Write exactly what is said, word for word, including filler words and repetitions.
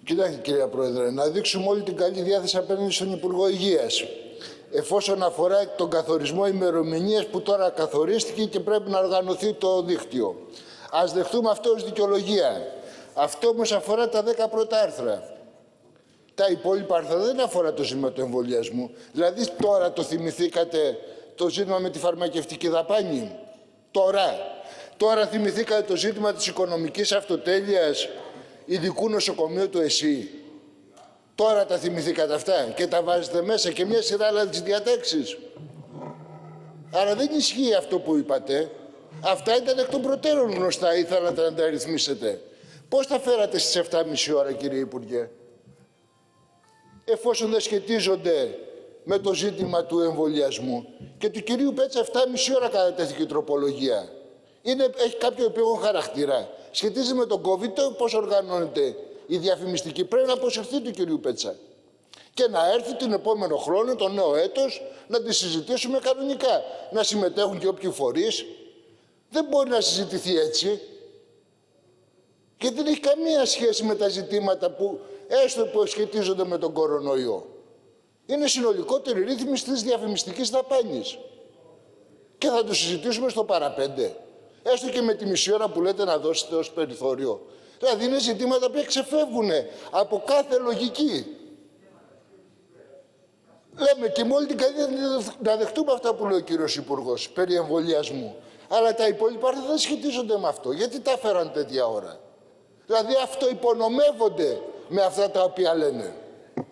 Κοιτάξτε, κυρία Πρόεδρε, να δείξουμε όλη την καλή διάθεση απέναντι στον Υπουργό Υγείας. Εφόσον αφορά τον καθορισμό ημερομηνίας που τώρα καθορίστηκε και πρέπει να οργανωθεί το δίκτυο. Ας δεχτούμε αυτό ως δικαιολογία. Αυτό όμως αφορά τα δέκα πρώτα άρθρα. Τα υπόλοιπα άρθρα δεν αφορά το ζήτημα του εμβολιασμού. Δηλαδή τώρα το θυμηθήκατε το ζήτημα με τη φαρμακευτική δαπάνη. Τώρα. Τώρα θυμηθήκατε το ζήτημα της οικονομικής αυτοτέλειας ειδικού νοσοκομείου του ΕΣΥ. Τώρα τα θυμηθήκατε αυτά και τα βάζετε μέσα και μια σειρά άλλα τις διατάξεις. Άρα δεν ισχύει αυτό που είπατε. Αυτά ήταν εκ των προτέρων γνωστά, ήθελατε να τα ρυθμίσετε. Πώς τα φέρατε στις εφτά και μισή ώρα, κύριε Υπουργέ, εφόσον δεν σχετίζονται με το ζήτημα του εμβολιασμού. Και του κυρίου Πέτσα εφτά και μισή ώρα κατατέθηκε η τροπολογία. Είναι, έχει κάποιο επίγον χαρακτήρα. Σχετίζει με τον COVID, πώς οργανώνεται η διαφημιστική. Πρέπει να αποσυρθεί του κυρίου Πέτσα. Και να έρθει τον επόμενο χρόνο, το νέο έτος, να τη συζητήσουμε κανονικά. Να συμμετέχουν και όποιοι φορείς. Δεν μπορεί να συζητηθεί έτσι. Και δεν έχει καμία σχέση με τα ζητήματα που έστω που σχετίζονται με τον κορονοϊό. Είναι συνολικότερη ρύθμιση της διαφημιστικής δαπάνης. Και θα το συζητήσουμε στο παραπέντε. Έστω και με τη μισή ώρα που λέτε να δώσετε ως περιθώριο. Δηλαδή είναι ζητήματα που ξεφεύγουν από κάθε λογική. Λέμε και με όλη την καλή να δεχτούμε αυτά που λέει ο κύριος Υπουργός περί εμβολιασμού. Αλλά τα υπόλοιπα δεν σχετίζονται με αυτό. Γιατί τα φέραν τέτοια ώρα. Δηλαδή αυτό υπονομεύονται με αυτά τα οποία λένε.